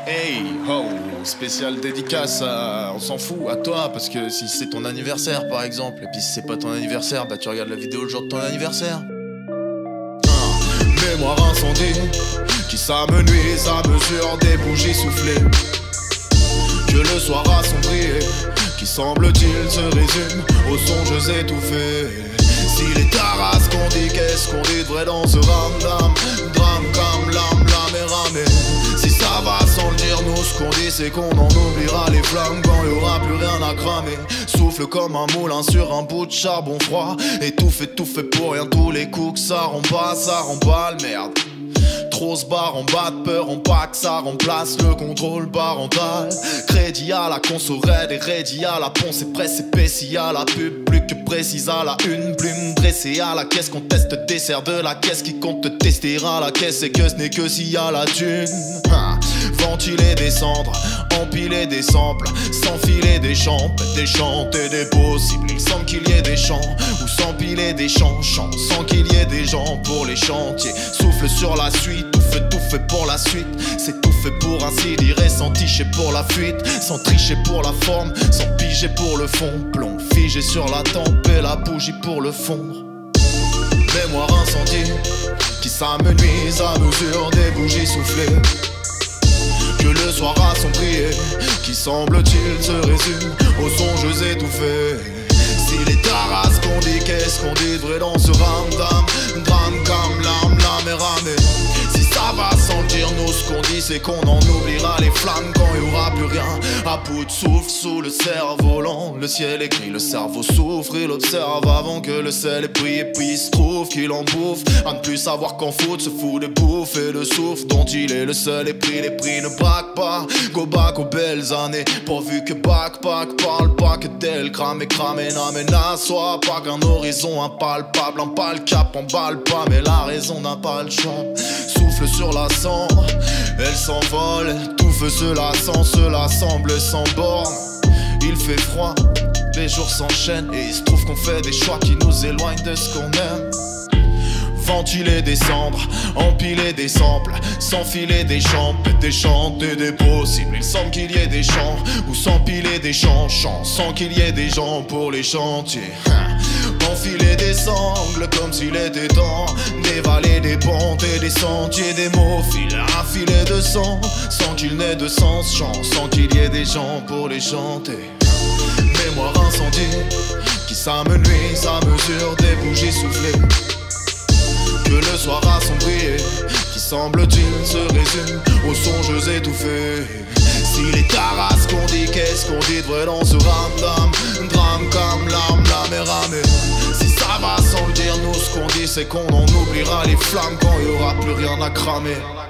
Hey ho, spécial dédicace on s'en fout, à toi, parce que si c'est ton anniversaire par exemple, et puis si c'est pas ton anniversaire, bah tu regardes la vidéo le jour de ton anniversaire. Mémoire incendie, qui s'amenuise à mesure des bougies soufflées. Que le soir assombri, qui semble-t-il se résume aux songes étouffés. S'il est tard à ce qu'on dit, qu'est-ce qu'on dit de vrai dans ce ramdam? Drame comme l'âme, et ramé. Si ça va sans le dire, nous ce qu'on dit c'est qu'on en oubliera les flammes quand il y aura plus rien à cramer. Souffle comme un moulin sur un bout de charbon froid. Étouffe pour rien, tous les coups que ça rend pas le merde. Trop se barre en bas de peur, on pas que ça remplace le contrôle parental. Crédit à la conso raide et ready à la ponce et presse épaissie à la pub. Plus que précise à la une, plume dressée à la caisse. Conteste dessert de la caisse qui compte te tester à la caisse. Et que ce n'est que s'il y a la thune. Ventiler des cendres, empiler des samples, s'enfiler des champs, déchanter des possibles. Il semble qu'il y ait des champs où s'empiler des champs, sans qu'il y ait des gens pour les chantiers. Souffle sur la suite, tout fait pour la suite. C'est tout fait pour ainsi dire et sans ticher pour la fuite. Sans tricher pour la forme, sans piger pour le fond. Plomb figé sur la tempe et la bougie pour le fondre. Mémoire incendie, qui s'amenuise à mesure des bougies soufflées. Que le soir assombri, qui semble-t-il se résume aux songes étouffés. S'il est tard à ce qu'on dit, qu'est-ce qu'on dit de vrai dans ce ramdam? Drame comme l'âme, et ramé. Si ça va sans le dire, nous ce qu'on dit c'est qu'on en oubliera les flammes quand il y aura plus rien. À bout de souffle sous le cerf-volant, le ciel écrit, le cerveau souffre, il observe avant que le sel est pris. Et puis il se trouve qu'il en bouffe, à ne plus savoir qu'en fout, se fout de bouffe et de souffle dont il est le seul épris. Les prix ne braquent pas, go back aux belles années, pourvu que backpack parle pas que d'elle. Cramé, n'amène à soi, pas qu'un horizon impalpable, empale cap, emballe pas, mais la raison n'a pas le choix. Souffle sur la cendre, elle s'envole, elle touffe, cela semble sans borne. Il fait froid, les jours s'enchaînent et il se trouve qu'on fait des choix qui nous éloignent de ce qu'on aime. Ventiler des cendres, empiler des samples, s'enfiler des champs, déchanter des possibles. Il semble qu'il y ait des champs où s'empiler des champs, sans qu'il y ait des gens pour les chantiers. Enfiler des sangles comme s'il était temps d'évaler des pentes et des sentiers, des mots filent un filet de sang sans qu'il n'ait de sens, sans qu'il y ait des gens pour les chanter. Mémoire incendie, qui s'amenuise à mesure des bougies soufflées. Que le soir assombri, qui semble-t-il se résume aux songes étouffés. S'il est tard à ce qu'on dit, qu'est-ce qu'on dit de vrai dans ce ramdam? Drame comme l'âme, et ramé. Si ça va sans le dire, nous ce qu'on dit c'est qu'on en oubliera les flammes quand il y aura plus rien à cramer.